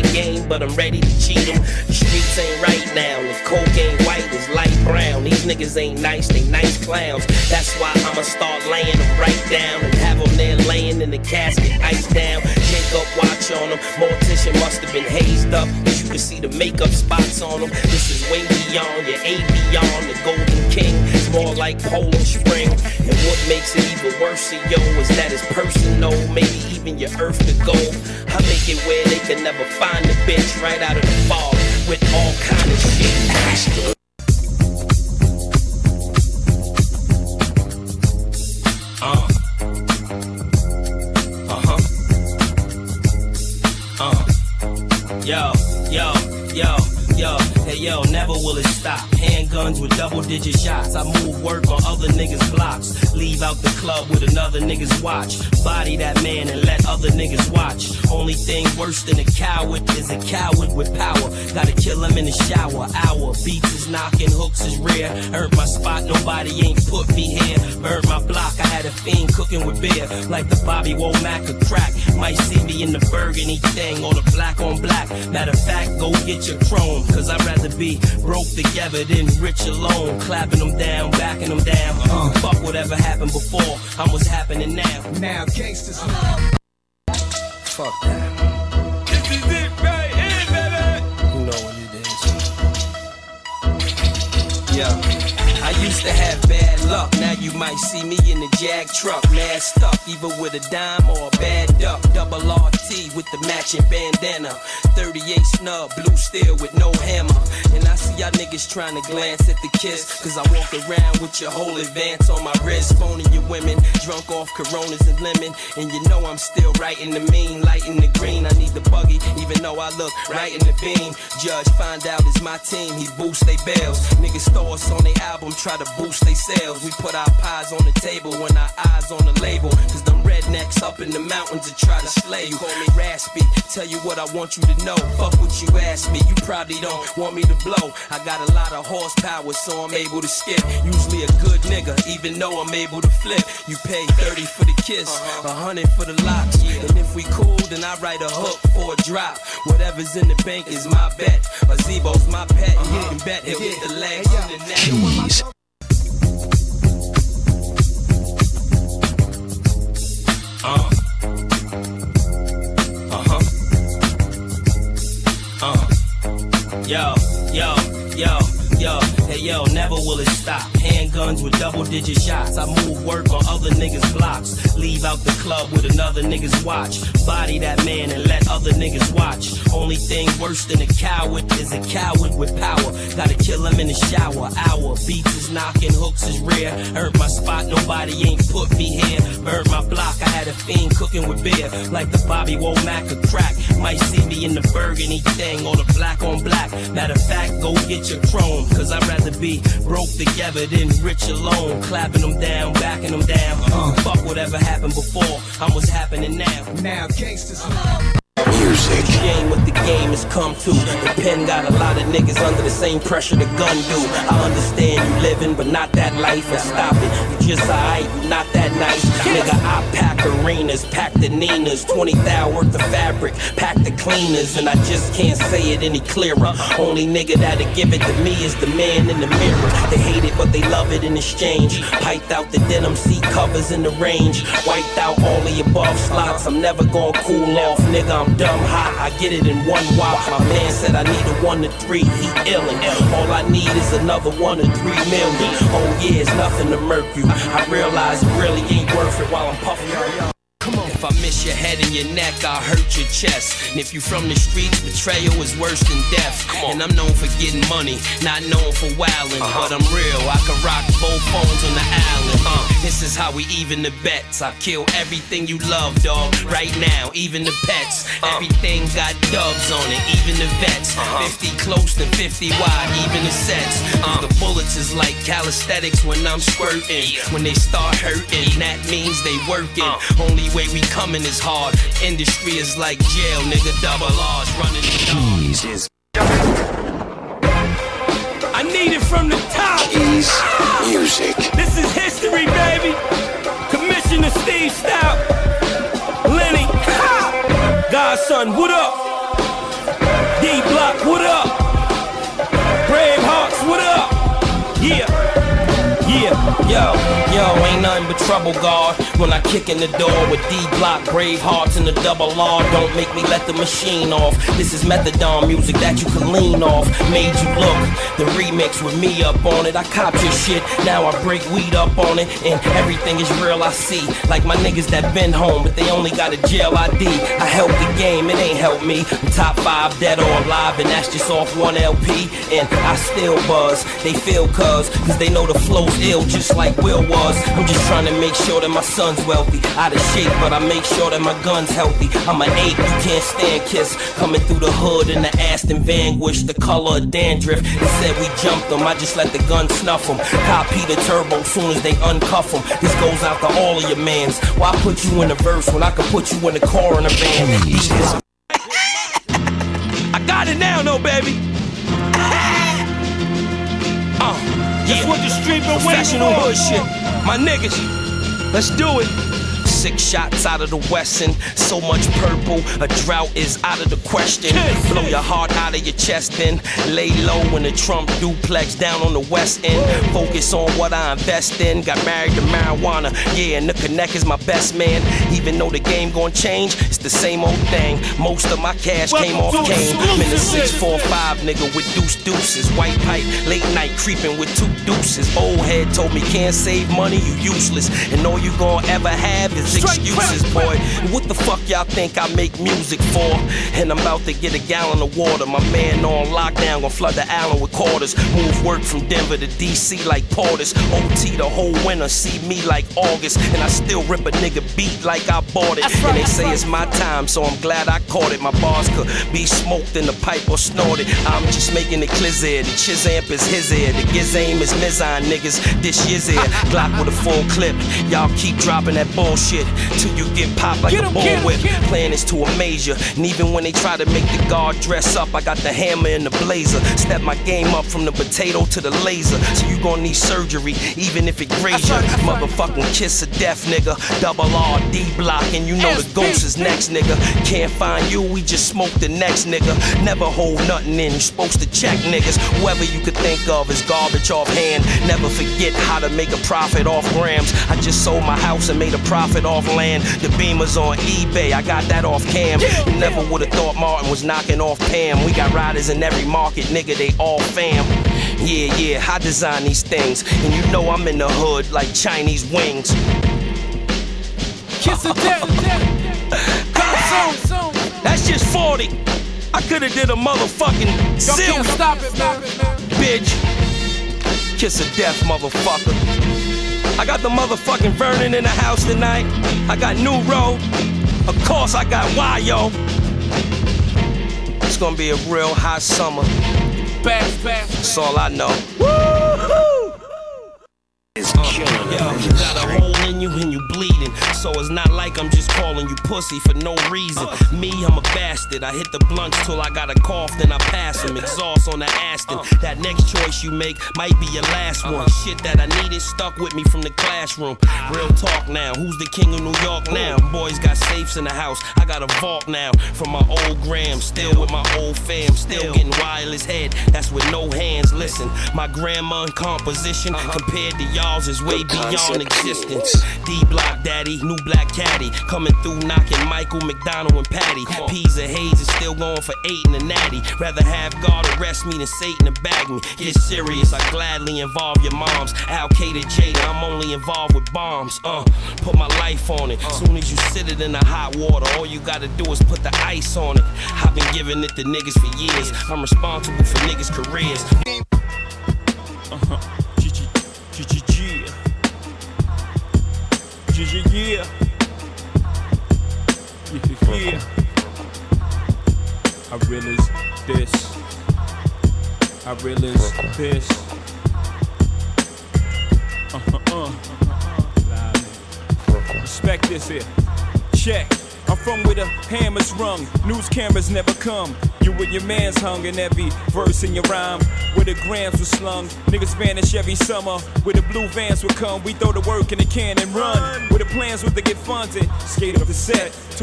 game, but I'm ready to cheat them. The streets ain't right now, the coke ain't white, it's light brown. These niggas ain't nice, they nice clowns. That's why I'ma start laying them right down and have them there laying in the casket, ice down. Jacob watch on them, mortician must have been hazed up, cause you can see the makeup spots on them. This is way beyond your Avion, the Golden King. It's more like Poland Spring. And what makes it even worse, yo, is that it's personal. Maybe even your earth to go. I make it where they can never find the bitch right out of the fog with all kind of shit. Yo, never will it stop. Handguns with double-digit shots. I move work on other niggas' blocks. Leave out the club with another nigga's watch. Body that man and let other niggas watch. Only thing worse than a coward is a coward with power. Gotta kill him in the shower. Hour beats is knocking, hooks is rare. Earned my spot, nobody ain't put me here. Burned my block, I had a fiend cooking with beer. Like the Bobby Womack of crack. Might see me in the burgundy thing or the black on black. Matter of fact, go get your chrome, cause I'd rather be broke together than rich alone. Clapping them down, backing them down. Fuck whatever happened before, I'm what's happening now. Now gangsters. Fuck that. This is it right here, baby. You know what it is. Yeah. I used to have bad luck, now you might see me in the Jag truck. Mad stuck, either with a dime or a bad duck. Double RT with the matching bandana. 38 snub, blue steel with no hammer. And I see y'all niggas trying to glance at the kiss, cause I walk around with your whole advance on my wrist. Phoning your women, drunk off Coronas and lemon. And you know I'm still writing the mean, lighting the green. I need the buggy, even though I look right in the beam. Judge find out it's my team, he boosts they bells. Niggas throw us on their album, try to boost they sales. We put our pies on the table when our eyes on the label. Cause them rednecks up in the mountains to try to slay you. Call me raspy, tell you what I want you to know. Fuck what you ask me, you probably don't want me to blow. I got a lot of horsepower, so I'm able to skip. Usually a good nigga, even though I'm able to flip. You pay 30 for the kiss, 100 for the locks. And if we cool, then I write a hook for a drop. Whatever's in the bank is my bet. A Zebo's my pet, you can bet he'll hit the legs and the neck. Jeez. Yo, never will it stop. Handguns with double-digit shots. I move work on other niggas' blocks. Leave out the club with another nigga's watch. Body that man and let other niggas watch. Only thing worse than a coward is a coward with power. Gotta kill him in the shower. Hour beats is knocking, hooks is rare. Earned my spot, nobody ain't put me here. Burned my block, I had a fiend cooking with beer. Like the Bobby Womack of crack. Might see me in the burgundy thing or the black on black. Matter of fact, go get your chrome, cause I'd rather be broke together than rich alone. Clapping them down, backing them down. Fuck whatever happened before, I'm what's happening now. Now gangsters. Music. Game what the game has come to. The pen got a lot of niggas under the same pressure the gun do. I understand you living, but not that life. And stop it, you just alright, you not that nice. Nigga, I pack arenas, pack the Ninas, 20,000 worth of fabric, pack the cleaners, and I just can't say it any clearer. Only nigga that'll give it to me is the man in the mirror. They hate it, but they love it in exchange. Piped out the denim seat covers in the range. Wiped out all the above slots. I'm never gonna cool off, nigga. I'm dumb hot, I get it in one wop. My man said I need a 1 to 3, he illin'. All I need is another 1 to 3 million. Oh yeah, it's nothing to murk you. I realize it really ain't worth it while I'm puffing on. Come on. If I miss your head and your neck, I'll hurt your chest. And if you from the streets, betrayal is worse than death. And I'm known for getting money, not known for wildin'. But I'm real, I can rock both phones on the island. This is how we even the bets. I kill everything you love, dog, right now, even the pets. Everything got dubs on it, even the vets. 50 close and 50 wide, even the sets. The bullets is like calisthenics when I'm squirting. When they start hurting, that means they working. Only way we coming is hard. Industry is like jail, nigga. Double R's running the dogs. I need it from the top. Ease music. This is history, baby. Commissioner Steve Stout, Lenny, Godson, what up? Yo, ain't nothing but trouble, God. When I kick in the door with D-Block, brave hearts and the double R. Don't make me let the machine off. This is methadone music that you can lean off. Made you look, the remix with me up on it. I cop your shit, now I break weed up on it. And everything is real I see. Like my niggas that been home, but they only got a jail ID. I help the game, it ain't help me. I'm top 5 dead or alive, and that's just off one LP. And I still buzz, they feel cuz they know the flow's ill just like Will was. I'm just trying to make sure that my son's wealthy. Out of shape, but I make sure that my gun's healthy. I'm an ape, you can't stand Kiss. Coming through the hood in the Aston Vanquish, the color of dandruff. They said we jumped them, I just let the gun snuff them. Copy the turbo soon as they uncuff them. This goes out to all of your mans. Why put you in the verse when I could put you in the car in a van? I got it now, though, baby. That's what the street been waiting Professional for. hood shit. My niggas, let's do it. 6 shots out of the Wesson, so much purple, a drought is out of the question. Blow your heart out of your chest then, lay low in the Trump duplex down on the west end. Focus on what I invest in, got married to marijuana, yeah, and the connect is my best man. Even though the game gon' change, it's the same old thing. Most of my cash came off cane. I'm in the 645 nigga with deuces, white pipe, late night creeping with 2 deuces. Old head told me can't save money, you useless, and all you gon' ever have is excuses, boy. What the fuck y'all think I make music for? And I'm about to get a gallon of water. My man on lockdown, gon' flood the island with quarters. Move work from Denver to DC like Porters. OT the whole winter, see me like August. And I still rip a nigga beat like I bought it. And they say it's my time, so I'm glad I caught it. My bars could be smoked in the pipe or snorted. I'm just making it clear. The Chizamp is his ear. The Gizame is Mizine, niggas. This year's ear. Glock with a full clip. Y'all keep dropping that bullshit till you get popped like a bullwhip. Plan is to amaze ya, and even when they try to make the guard dress up, I got the hammer and the blazer. Step my game up from the potato to the laser. So you gon' need surgery, even if it graze ya. Motherfucking kiss of death, nigga. Double R, D-Block, and you know the ghost is next, nigga. Can't find you, we just smoke the next, nigga. Never hold nothing in, you supposed to check niggas. Whoever you could think of is garbage offhand. Never forget how to make a profit off grams. I just sold my house and made a profit off land. The Beamer's on eBay, I got that off cam. You never would've thought Martin was knocking off Pam. We got riders in every market, nigga, they all fam. Yeah, I design these things, and you know I'm in the hood like Chinese wings. Kiss of death. That's just 40. I could've did a motherfucking zillion. Can't stop it, man. Bitch. Kiss of death, motherfucker. I got the motherfucking Vernon in the house tonight. I got New Road. Of course I got Yo. It's gonna be a real hot summer. That's all I know. Woo-hoo! It's killing Yo, you got a hole in you and you bleeding. So it's not like I'm just calling you pussy for no reason. Me, I'm a bastard. I hit the blunts till I got a cough, then I pass them. Exhaust on the Aston. That next choice you make might be your last one. Shit that I needed stuck with me from the classroom. Real talk now. Who's the king of New York now? Boys got safes in the house. I got a vault now from my old gram. Still with my old fam. Still getting wireless head. That's with no hands. Listen, my grandma in composition compared to y'all's is way beyond existence. D-Block daddy, new black caddy, coming through knocking Michael, McDonald, and Patty. Peas and Hayes is still going for 8 in the natty. Rather have God arrest me than Satan to bag me. Get serious, I gladly involve your moms. Al-Qaeda Jada, I'm only involved with bombs. Put my life on it. Soon as you sit it in the hot water, all you gotta do is put the ice on it. I've been giving it to niggas for years. I'm responsible for niggas' careers. Yeah. I realize this. Respect this here. Check. I'm from where the hammer's rung, news cameras never come. You and your man's hung in every verse in your rhyme. Where the grams were slung, niggas vanish every summer. Where the blue vans would come, we throw the work in the can and run. Where the plans was to get funded, skate up the set.